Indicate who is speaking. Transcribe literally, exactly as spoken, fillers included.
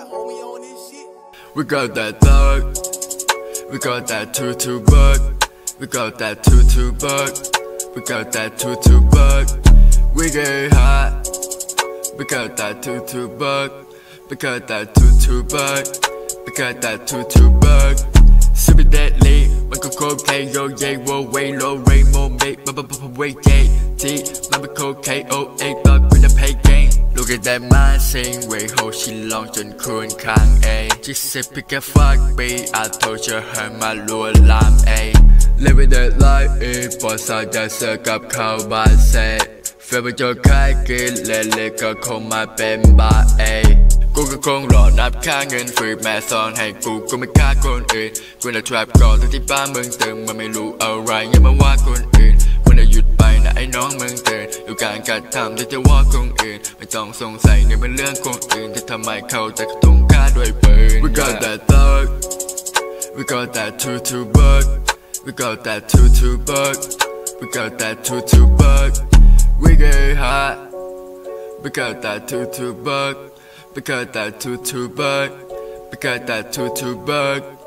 Speaker 1: Houmi on this shit.
Speaker 2: We got that thug. We got that two-two bug. We got that two-two bug. We got that two-two bug. We get hot. We got that two-two bug. We got that two-two bug. We got that two-two bug. Super deadly. Michael cocaine, yo, yay, whoa, way low, rainbow, make, b b b wait, yay, T, number cocaine, oh, eight, buck with a pay game. Look at that man sing, way ho, she long, จนคืนค้าง A. She said pick a fuck, B, I told you her มาลวนลาม A. Living that life, A, ปอดสาวจะเสือกับเข้าบ้านเซเฟรมจะขายกินเล่ๆก็คงมาเป็นบา A. กูก็คงรอนับค่าเงินฝึกแม่สอนให้กูก็ไม่ฆ่าคนอื่นกูน่ะ trap ก่อนที่บ้านมึงตื่นมันไม่รู้อะไรอย่ามาว่าคนอื่นมึงน่ะหยุดไปนะไอ้น้องมึงตื่นอยู่การกระทำที่จะว่าคนอื่นไม่ต้องสงสัยในเป็นเรื่องคนอื่นที่ทำไมเขาจะต้องฆ่าด้วยปืน We got that thug We got that two-two bug We got that two-two bug We got that two-two bug We get hot We got that two-two bug We got that two-two bug We got that two-two bug